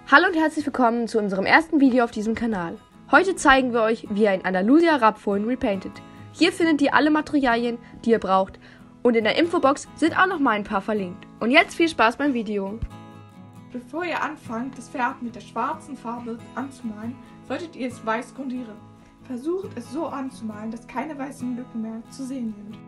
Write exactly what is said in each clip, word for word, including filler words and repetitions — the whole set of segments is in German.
Hallo und herzlich willkommen zu unserem ersten Video auf diesem Kanal. Heute zeigen wir euch, wie ihr ein Andalusia Rapfohlen repaintet. Hier findet ihr alle Materialien, die ihr braucht, und in der Infobox sind auch noch mal ein paar verlinkt. Und jetzt viel Spaß beim Video. Bevor ihr anfangt, das Pferd mit der schwarzen Farbe anzumalen, solltet ihr es weiß grundieren. Versucht es so anzumalen, dass keine weißen Lücken mehr zu sehen sind.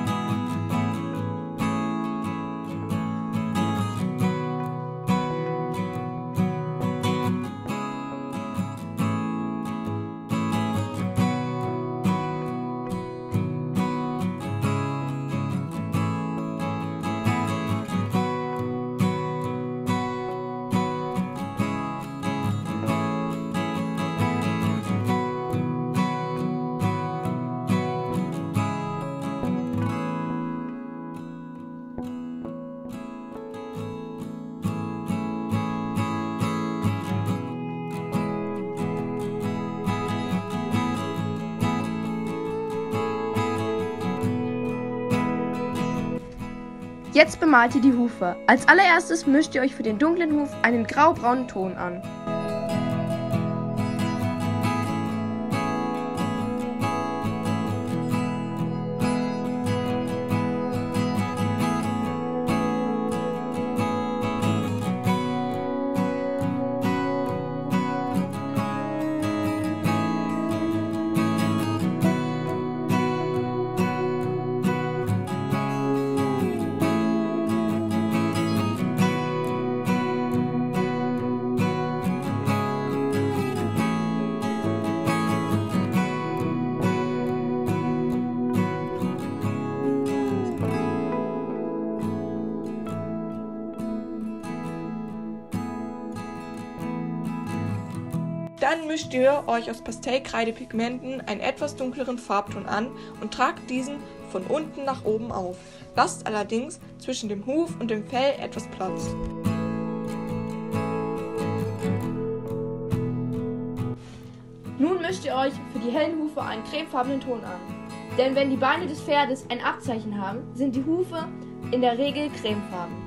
Jetzt bemalt ihr die Hufe. Als allererstes mischt ihr euch für den dunklen Huf einen graubraunen Ton an. Dann mischt ihr euch aus Pastellkreidepigmenten einen etwas dunkleren Farbton an und tragt diesen von unten nach oben auf. Lasst allerdings zwischen dem Huf und dem Fell etwas Platz. Nun mischt ihr euch für die hellen Hufe einen cremefarbenen Ton an. Denn wenn die Beine des Pferdes ein Abzeichen haben, sind die Hufe in der Regel cremefarben.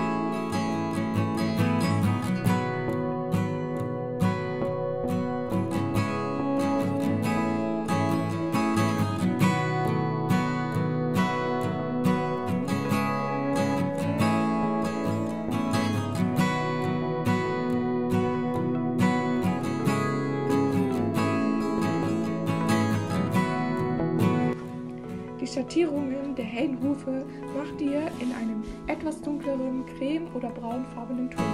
Die Schattierungen der hellen Hufe macht ihr in einem etwas dunkleren creme- oder braunfarbenen Ton.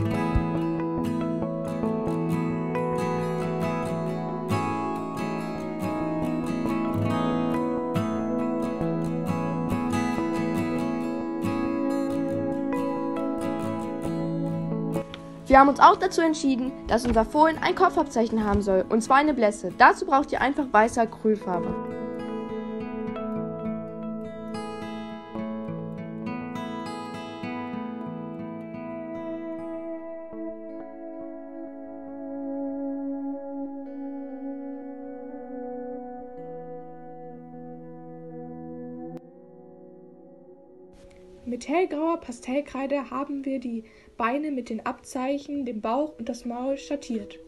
Wir haben uns auch dazu entschieden, dass unser Fohlen ein Kopfabzeichen haben soll, und zwar eine Blässe. Dazu braucht ihr einfach weiße Acrylfarbe. Mit hellgrauer Pastellkreide haben wir die Beine mit den Abzeichen, den Bauch und das Maul schattiert.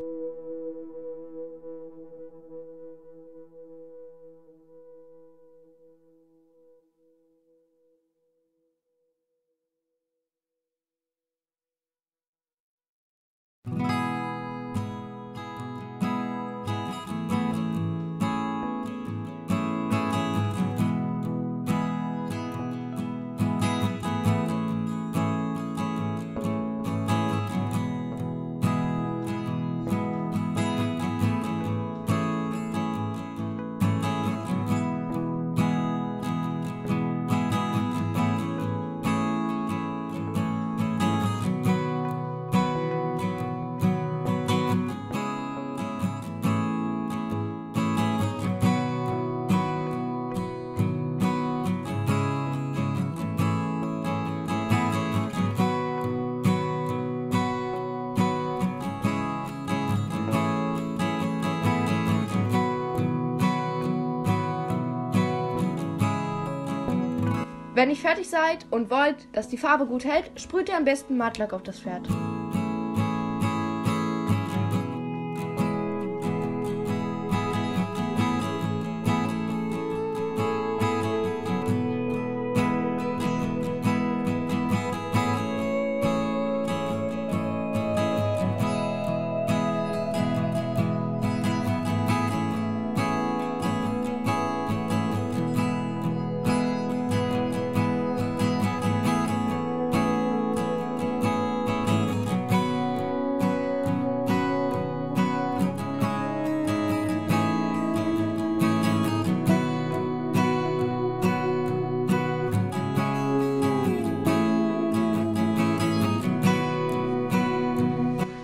Wenn ihr fertig seid und wollt, dass die Farbe gut hält, sprüht ihr am besten Mattlack auf das Pferd.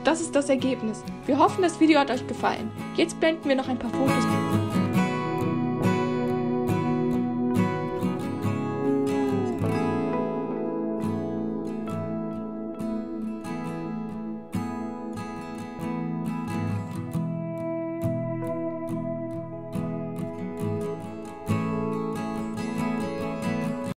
das ist das Ergebnis. Wir hoffen, das Video hat euch gefallen. Jetzt blenden wir noch ein paar Fotos.